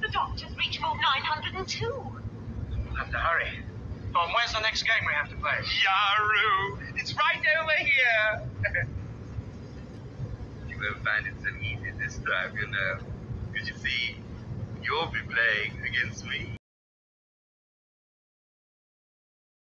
The doctor's reached vault 902. We'll have to hurry. Tom, where's the next game we have to play? Yahoo! It's right over here! You won't find it so easy this time, you know. Because you see, you'll be playing against me.